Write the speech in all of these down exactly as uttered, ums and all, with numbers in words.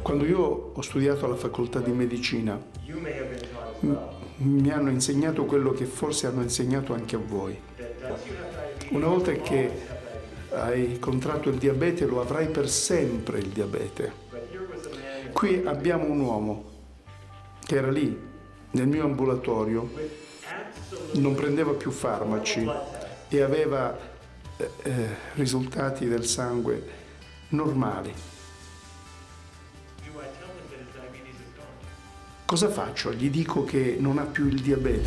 Quando io ho studiato alla facoltà di medicina, mi hanno insegnato quello che forse hanno insegnato anche a voi. Una volta che hai contratto il diabete, lo avrai per sempre il diabete. Qui abbiamo un uomo che era lì, nel mio ambulatorio, non prendeva più farmaci e aveva eh, eh, risultati del sangue normali. Cosa faccio? Gli dico che non ha più il diabete?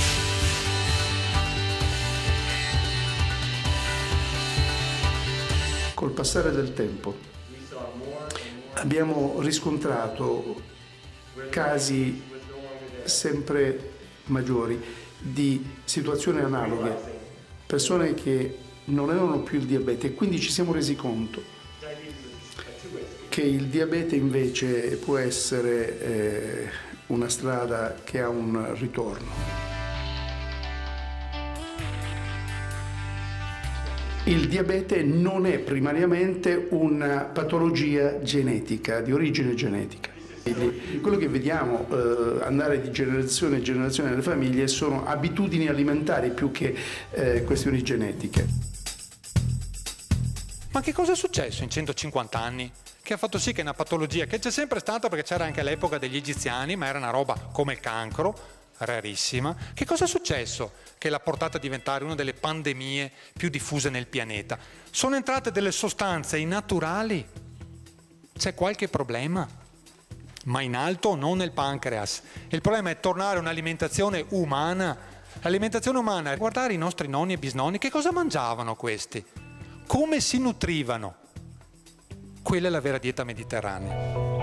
Col passare del tempo abbiamo riscontrato casi sempre maggiori di situazioni analoghe, persone che non avevano più il diabete, e quindi ci siamo resi conto che il diabete invece può essere eh, una strada che ha un ritorno. Il diabete non è primariamente una patologia genetica, di origine genetica. Quello che vediamo eh, andare di generazione in generazione nelle famiglie sono abitudini alimentari più che eh, questioni genetiche. Ma che cosa è successo in centocinquanta anni? Che ha fatto sì che una patologia che c'è sempre stata, perché c'era anche all'epoca degli egiziani, ma era una roba come il cancro, rarissima. Che cosa è successo che l'ha portata a diventare una delle pandemie più diffuse nel pianeta? Sono entrate delle sostanze innaturali? C'è qualche problema? Ma in alto, non nel pancreas. Il problema è tornare a un'alimentazione umana. L'alimentazione umana è guardare i nostri nonni e bisnonni, che cosa mangiavano questi? Come si nutrivano? Quella è la vera dieta mediterranea.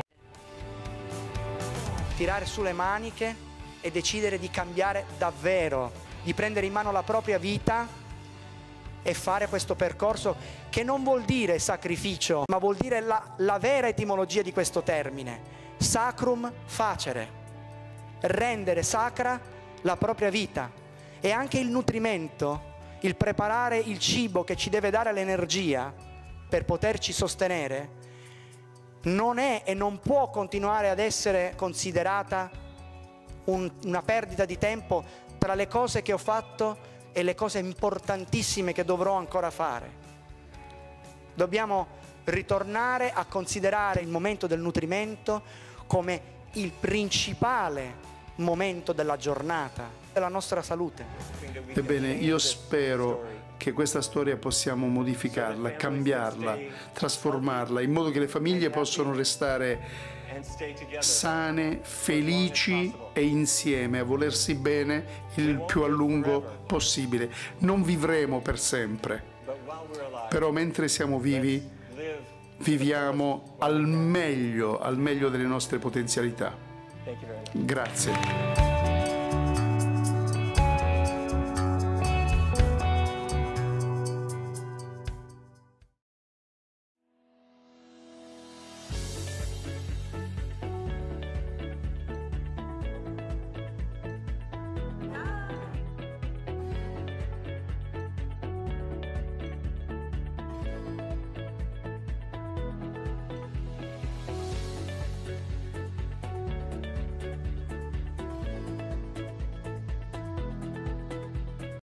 Tirare su le maniche e decidere di cambiare davvero, di prendere in mano la propria vita e fare questo percorso che non vuol dire sacrificio, ma vuol dire la, la vera etimologia di questo termine. Sacrum facere, rendere sacra la propria vita, e anche il nutrimento, il preparare il cibo che ci deve dare l'energia per poterci sostenere, non è e non può continuare ad essere considerata un, una perdita di tempo tra le cose che ho fatto e le cose importantissime che dovrò ancora fare. Dobbiamo ritornare a considerare il momento del nutrimento come il principale momento della giornata, della nostra salute. Ebbene, io spero che questa storia possiamo modificarla, cambiarla, trasformarla, in modo che le famiglie possano restare sane, felici e insieme, a volersi bene il più a lungo possibile. Non vivremo per sempre, però mentre siamo vivi, viviamo al meglio, al meglio delle nostre potenzialità. Grazie.